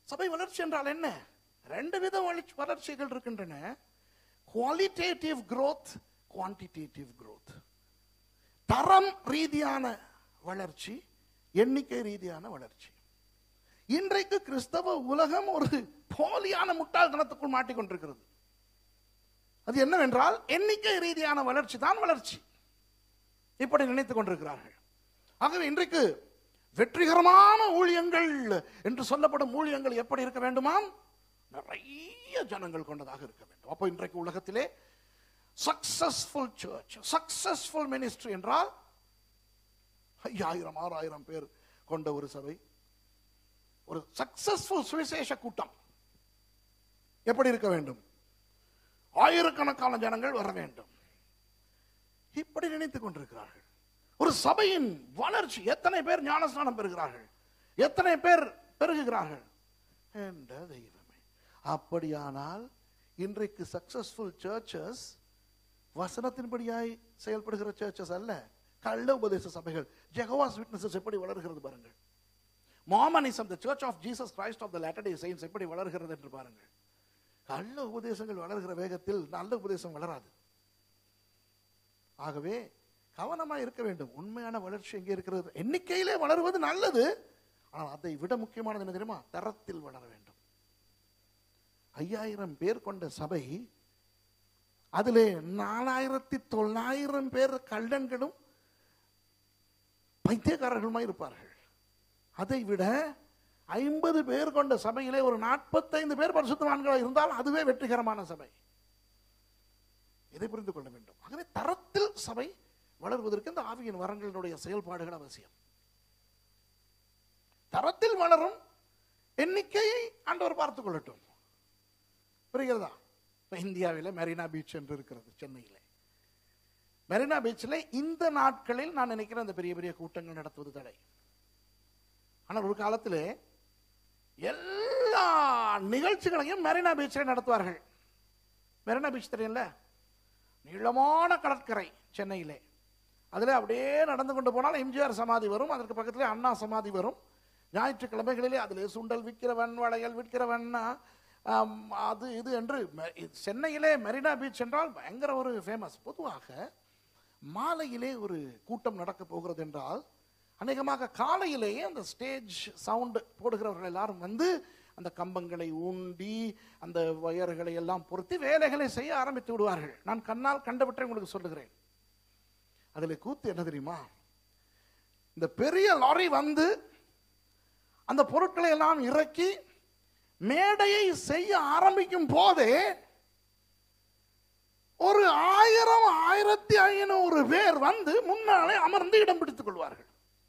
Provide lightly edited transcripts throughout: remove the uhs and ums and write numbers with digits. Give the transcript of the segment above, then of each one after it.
சபை வளர்ச்சி என்றால் என்ன? ரெண்டு வித வளர்ச்சிகள் இருக்கின்றன. Qualitative growth, quantitative growth. தரம் ரீதியான வளர்ச்சி, எண்ணிக்கை ரீதியான வளர்ச்சி. இன்றைக்கு கிறிஸ்தவ உலகம் ஒரு போலியான முட்டாள்தனத்துக்குள் மாட்டிக்கொண்டிருக்கிறது. அது என்னவென்றால் எண்ணிக்கை ரீதியான வளர்ச்சி தான் வளர்ச்சி, இப்படி நினைத்துக் கொண்டிருக்கிறார்கள். ஆகவே இன்றைக்கு வெற்றிகரமான ஊழியங்கள் என்று சொல்லப்படும் ஊழியங்கள் எப்படி இருக்க வேண்டுமாம்? நிறைய ஜனங்கள் கொண்டதாக இருக்க வேண்டும். அப்போ இன்றைக்கு உலகத்திலே சக்சஸ்ஃபுல் சர்ச், சக்சஸ்ஃபுல் மினிஸ்ட்ரி என்றால் 5000 6000 பேர் கொண்ட ஒரு சபை, ஒரு சக்சஸ்ஃபுல் சுவிசேஷ கூட்டம் எப்படி இருக்க வேண்டும்? ஆயிரக்கணக்கான ஜனங்கள் வர வேண்டும், இப்படி நினைத்துக் கொண்டிருக்கிறார்கள். ஒரு சபையின் வளர்ச்சி, எத்தனை பேர் ஞானஸ்நானம் பெறுகிறார்கள், எத்தனை பேர் பெருகுகிறார்கள் என்ற தெய்வமே. அப்படியானால் இன்றைக்கு சக்சஸ்ஃபுல் சர்ச்சஸ் வசனத்தின்படியாய் செயல்படுகிற சர்ச்சஸ் அல்ல, கள்ள உபதேச சபைகள். ஜெகோவாஸ் விட்னஸஸ் எப்படி வளர்கிறது பாருங்கள். Mormonism, the Church of Jesus Christ of the Latter-day Saints எப்படி வளர்கிறது என்று பாருங்கள். கள்ள உபதேசங்கள் வளர்கிற வேகத்தில் நல்ல உபதேசம் வளராது. ஆகவே கவனமாக இருக்க வேண்டும். உண்மையான வளர்ச்சி எங்கே இருக்கிறது? எண்ணிக்கையிலே வளருவது நல்லது, ஆனால் அதை விட முக்கியமானது என்ன தெரியுமா? தரத்தில் வளர வேண்டும். 5000 பேர் கொண்ட சபை, அதிலே 4900 பேர் கள்ளன்களும் பைத்தியக்காரர்களுமாய் இருப்பார்கள். அதை விட 50 பேர் கொண்ட சபையிலே ஒரு 45 பேர் பரிசுத்தவான்களாக இருந்தால் அதுவே வெற்றிகரமான சபை. இதை புரிந்து கொள்ள வேண்டும். ஆகவே தரத்தில் சபை வளர்வதற்கு இந்த ஆவியின் வரங்களினுடைய செயல்பாடுகள் அவசியம். தரத்தில் வளரும் எண்ணிக்கையை ஆண்டவர் பார்த்துக் கொள்ளட்டும். புரிகிறதா? இந்தியாவில் மெரினா பீச் என்று இருக்கிறது, சென்னையில். மெரினா பீச்சில் இந்த நாட்களில் நான் நினைக்கிறேன் அந்த பெரிய பெரிய கூட்டங்கள் நடத்துவது தடை. ஆனால் ஒரு காலத்தில் எல்லா நிகழ்ச்சிகளையும் மெரினா பீச்சில் நடத்துவார்கள். மெரினா பீச் தெரியல, நீளமான கடற்கரை சென்னையிலே. அதில் அப்படியே நடந்து கொண்டு போனால் எம்ஜிஆர் சமாதி வரும், அதற்கு பக்கத்திலே அண்ணா சமாதி வரும். ஞாயிற்றுக்கிழமைகளிலே அதிலே சுண்டல் விற்கிறவன், வளையல் விற்கிறவன், அது இது என்று சென்னையிலே மெரினா பீச் என்றால் பயங்கர ஒரு ஃபேமஸ். பொதுவாக மாலையிலே ஒரு கூட்டம் நடக்க போகிறது என்றால் அநேகமாக காலையிலேயே அந்த ஸ்டேஜ் சவுண்டு போடுகிறவர்கள் எல்லாரும் வந்து அந்த கம்பங்களை ஊண்டி அந்த வயர்களை எல்லாம் பொருத்தி வேலைகளை செய்ய ஆரம்பித்து விடுவார்கள். நான் கண்ணால் கண்டவற்றை உங்களுக்கு சொல்லுகிறேன். அதில் கூத்து என்ன தெரியுமா? இந்த பெரிய லாரி வந்து அந்த பொருட்களை எல்லாம் இறக்கி மேடையை செய்ய ஆரம்பிக்கும் போதே ஒரு 1000 1500 பேர் வந்து முன்னாலே அமர்ந்து இடம் பிடித்துக் கொள்வார்கள்.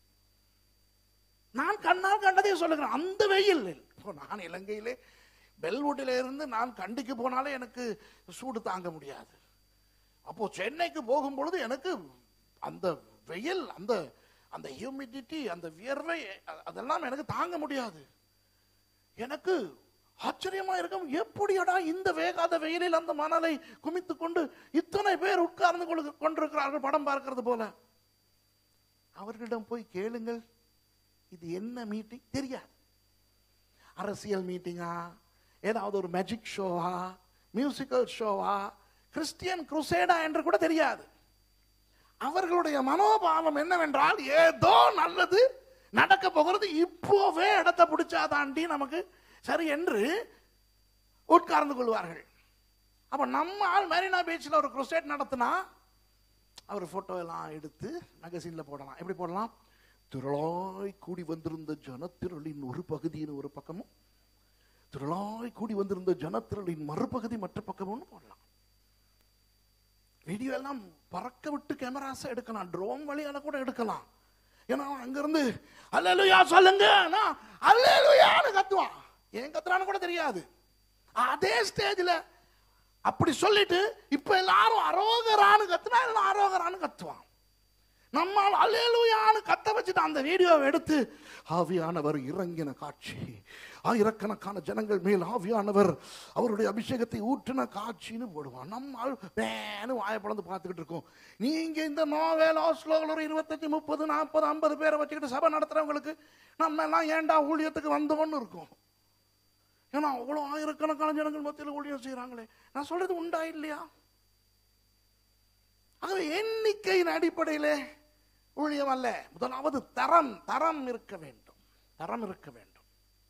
நான் கண்ணால் கண்டதை சொல்லுகிறேன். அந்த வெயில், நான் இலங்கையிலே பெல்வுட்டில இருந்து நான் கண்டிக்கு போனாலே எனக்கு சூடு தாங்க முடியாது. அப்போ சென்னைக்கு போகும் பொழுது எனக்கு அந்த வெயில், அந்த அந்த ஹியூமிடிட்டி, அந்த வியர்வை, அதெல்லாம் எனக்கு தாங்க முடியாது. எனக்கு ஆச்சரியமா இருக்கும், எப்படியடா இந்த வேகாத வெயிலில் அந்த மணலை குமித்துக் கொண்டு இத்தனை பேர் உட்கார்ந்து கொண்டிருக்கிறார்கள் படம் பார்க்கிறது போல. அவர்களிடம் போய் கேளுங்கள், இது என்ன மீட்டிங் தெரியாது. அரசியல் மீட்டிங்கா, ஏதாவது ஒரு மேஜிக் ஷோவா, மியூசிக்கல் ஷோவா, கிறிஸ்டியன் குருசேடா என்று கூட தெரியாது. அவர்களுடைய மனோபாவம் என்னவென்றால், ஏதோ நல்லது நடக்க போகிறது, இப்போவே இடத்தை பிடிச்சாதாண்டி நமக்கு சரி என்று உட்கார்ந்து கொள்வார்கள். அப்ப நம்ம ஆள் மெரினா பீச்சில் ஒரு குருசேட் நடத்தினா அவர் போட்டோ எல்லாம் எடுத்து மேகசின்ல போடலாம். எப்படி போடலாம்? திரளாய் கூடி வந்திருந்த ஜனத்திரளின் ஒரு பகுதியின் ஒரு பக்கமும், திரளாய் கூடி வந்திருந்த ஜனத்திரளின் மறுபகுதி மற்ற பக்கமும் போடலாம். வீடியோ எல்லாம் பறக்க விட்டு கேமராஸ் எடுக்கலாம், ட்ரோன் வழியால கூட எடுக்கலாம். ஏன்னா அங்கிருந்து அல்லேலூயா சொல்லுங்க, அல்லேலூயான்னு கத்துவான். ஏன் கத்துறான்னு கூட தெரியாது. அதே ஸ்டேஜில் அப்படி சொல்லிட்டு இப்ப எல்லாரும் அரோகரான்னு கத்துனா அரோகரான்னு கத்துவான். நம்ம அல்லேலூயான்னு கத்த வச்சுட்டு அந்த வீடியோவை எடுத்து ஆவியானவர் இறங்கின காட்சி, ஆயிரக்கணக்கான ஜனங்கள் மேல் ஆவியானவர் அவருடைய அபிஷேகத்தை ஊற்றின காட்சின்னு போடுவான். நம்ம வேணு வாயப்படந்து பார்த்துக்கிட்டு இருக்கோம். நீங்க இந்த நோவேல் ஆஸ்லோவில் ஒரு 25 30 40 50 பேரை வச்சுக்கிட்டு சபை நடத்துறவங்களுக்கு நம்ம எல்லாம் ஏண்டா ஊழியத்துக்கு வந்தோம்னு இருக்கும். ஏன்னா அவ்வளோ ஆயிரக்கணக்கான ஜனங்கள் மத்தியில் ஊழியம் செய்கிறாங்களே. நான் சொல்றது உண்டா இல்லையா? ஆகவே எண்ணிக்கையின் அடிப்படையிலே ஊழியம் அல்ல. முதலாவது தரம் இருக்க வேண்டும். தரம் இருக்க வேண்டும்.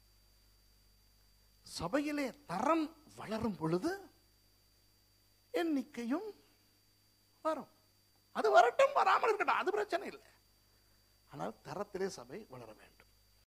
சபையிலே தரம் வளரும் பொழுது எண்ணிக்கையும் வரும். அது வரட்டும், வராமல் இருக்கட்டும், அது பிரச்சனை இல்லை. ஆனால் தரத்திலே சபை வளர வேண்டும்.